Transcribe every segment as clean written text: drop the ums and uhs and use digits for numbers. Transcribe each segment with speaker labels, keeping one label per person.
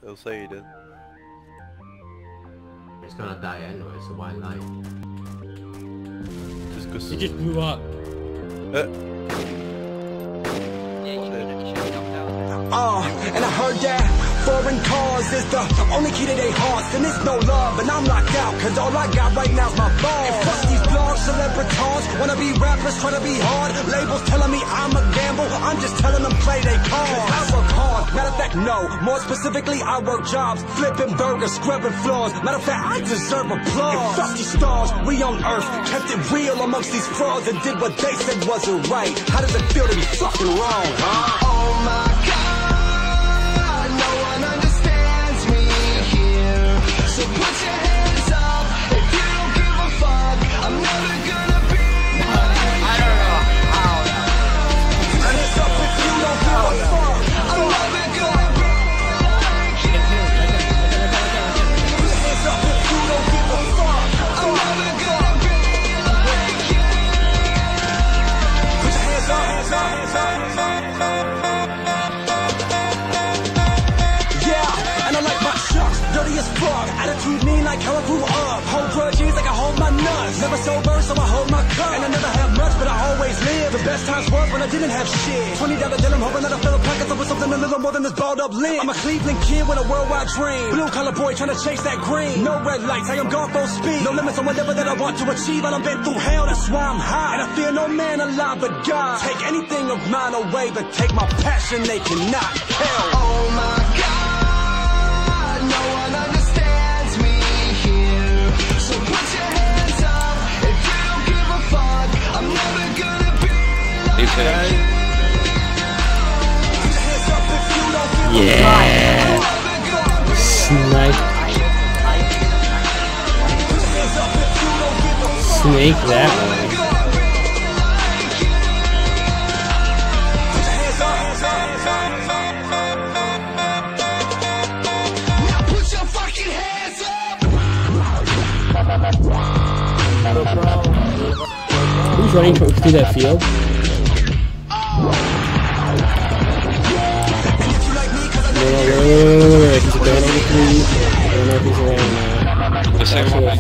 Speaker 1: It'll say he did.
Speaker 2: It's gonna die anyway, so why lie?
Speaker 1: Just cause
Speaker 3: It just blew up.
Speaker 4: And I heard that foreign cars is the only key to their hearts. And it's no love, and I'm locked out, cause all I got right now's my balls. And fuck these blogs, celebrities, wanna be rappers, trying to be hard. Labels telling me I'm a gamble, I'm just telling them play they cards. I work hard, matter of fact, no. More specifically, I work jobs, flipping burgers, scrubbing floors. Matter of fact, I deserve applause. And fuck these stars, we on earth, kept it real amongst these frauds and did what they said wasn't right. How does it feel to be fucking wrong, huh? Oh my God. So put your hands up if you don't give a fuck. I'm never gonna be I don't know how. Put your hands up if you don't give a fuck. I'm never gonna be like you. Put your hands up if you don't give a fuck. I'm never gonna be like you. Put your hands up, hands up, hands up, hands up. Yeah, and I like my shots dirty as fuck. Attitude mean like how I grew up. Hold grudges like I hold my nuts. Never sober, so I hold my cup. And I never have much, but I always live. The best times was when I didn't have shit. $20 deal, I'm hoping that I fill a pocket up with something a little more than this balled up limb. I'm a Cleveland kid with a worldwide dream. Blue collar boy trying to chase that green. No red lights, I am gone full speed. No limits on whatever that I want to achieve. I done been through hell, that's why I'm high. And I fear no man alive but God. Take anything of mine away, but take my passion, they cannot kill. Oh my God.
Speaker 3: Yeah! Snipe. Snake that one.
Speaker 4: Now put your fucking hands up!
Speaker 3: Who's running through that field? Wait, he's going over 3. I don't know if he's around now.
Speaker 1: The same one.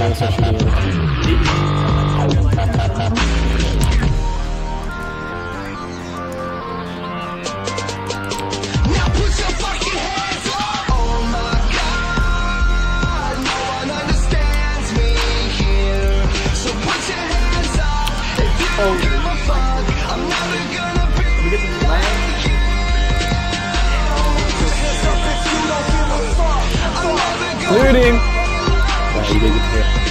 Speaker 4: Now put your fucking hands up! Oh my God, no one understands me here. So put your hands up if you don't give a fuck. I'm never gonna be like you. Put your hands up if you don't give a fuck. I'm never gonna
Speaker 3: Looting! Wow, you did get